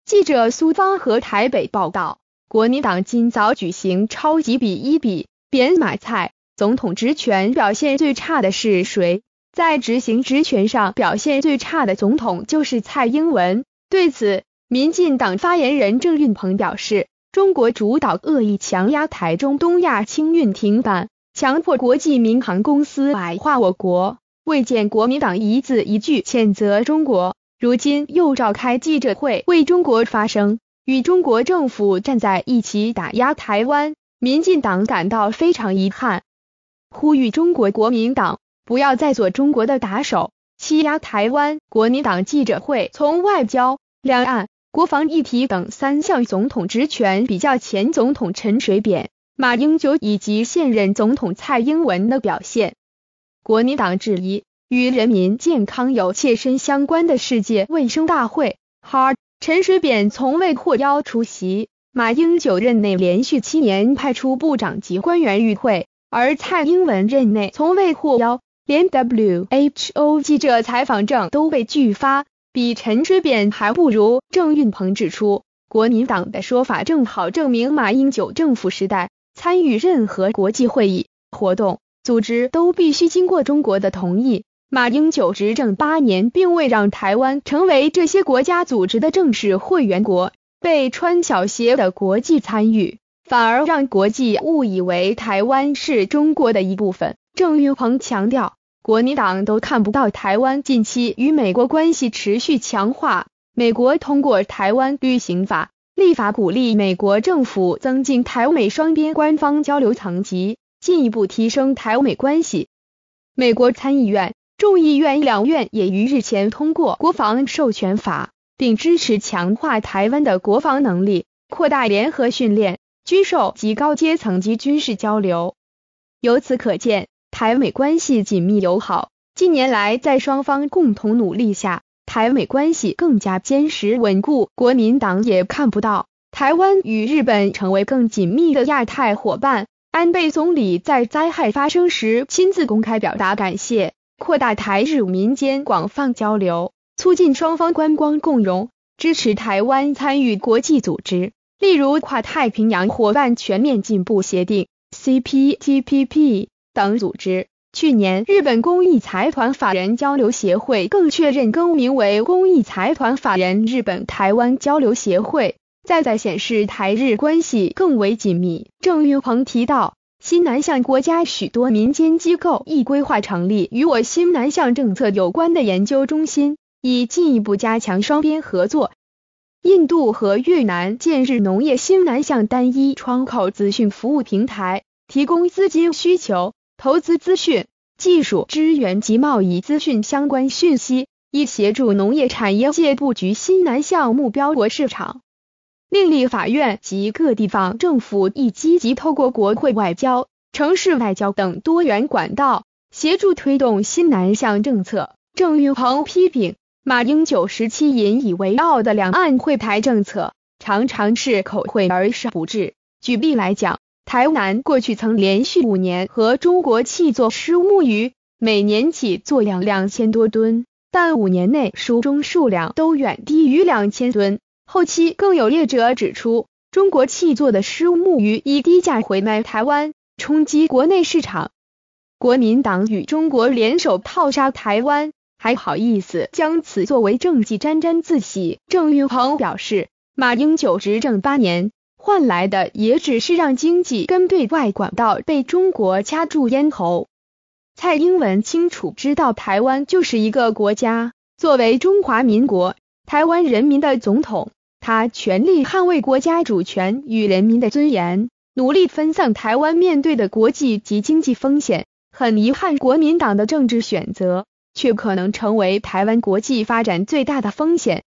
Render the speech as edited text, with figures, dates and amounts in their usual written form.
记者苏芳和台北报道，国民党今早举行超级1比扁马菜，总统职权表现最差的是谁？在执行职权上表现最差的总统就是蔡英文。对此，民进党发言人郑运鹏表示，中国主导恶意强压台中东亚清运停办，强迫国际民航公司矮化我国，未见国民党一字一句谴责中国，如今又召开记者会为中国发声，与中国政府站在一起打压台湾，民进党感到非常遗憾，呼吁中国国民党不要再做中国的打手，欺压台湾。国民党记者会从外交、两岸、国防议题等3项总统职权比较前总统陈水扁、马英九以及现任总统蔡英文的表现。国民党质疑，与人民健康有切身相关的世界卫生大会 HART， 陈水扁从未获邀出席，马英九任内连续7年派出部长级官员与会，而蔡英文任内从未获邀，连 WHO 记者采访证都被拒发，比陈水扁还不如。郑运鹏指出，国民党的说法正好证明马英九政府时代参与任何国际会议、活动、组织都必须经过中国的同意。马英九执政8年并未让台湾成为这些国家组织的正式会员国，被穿小鞋的国际参与，反而让国际误以为台湾是中国的一部分。郑运鹏强调，国民党都看不到台湾近期与美国关系持续强化，美国通过台湾旅行法立法鼓励美国政府增进台美双边官方交流层级，进一步提升台美关系。美国参议院、众议院两院也于日前通过国防授权法，并支持强化台湾的国防能力，扩大联合训练、军售及高阶层级军事交流。由此可见，台美关系紧密友好。近年来，在双方共同努力下，台美关系更加坚实稳固。国民党也看不到台湾与日本成为更紧密的亚太伙伴。安倍总理在灾害发生时亲自公开表达感谢，扩大台日民间广泛交流，促进双方观光共荣，支持台湾参与国际组织，例如跨太平洋伙伴全面进步协定 CPTPP 等组织。去年，日本公益财团法人交流协会更确认更名为公益财团法人日本台湾交流协会，在显示台日关系更为紧密。郑运鹏提到，新南向国家许多民间机构亦规划成立与我新南向政策有关的研究中心，以进一步加强双边合作。印度和越南建日农业新南向单一窗口资讯服务平台，提供资金需求、投资资讯、技术支援及贸易资讯相关讯息，以协助农业产业界布局新南向目标国市场。另立法院及各地方政府亦积极透过国会外交、城市外交等多元管道，协助推动新南向政策。郑运鹏批评，马英九时期引以为傲的两岸惠台政策，常常是口惠而实不至。举例来讲，台南过去曾连续5年和中国契作虱目鱼，每年起作量2000多吨，但5年内书中数量都远低于2000吨。后期更有业者指出，中国契作的虱目鱼以低价回卖台湾，冲击国内市场。国民党与中国联手炮杀台湾，还好意思将此作为政绩沾沾自喜。郑运鹏表示，马英九执政8年，换来的也只是让经济跟对外管道被中国掐住咽喉。蔡英文清楚知道台湾就是一个国家，作为中华民国台湾人民的总统，他全力捍卫国家主权与人民的尊严，努力分散台湾面对的国际及经济风险。很遗憾，国民党的政治选择却可能成为台湾国际发展最大的风险。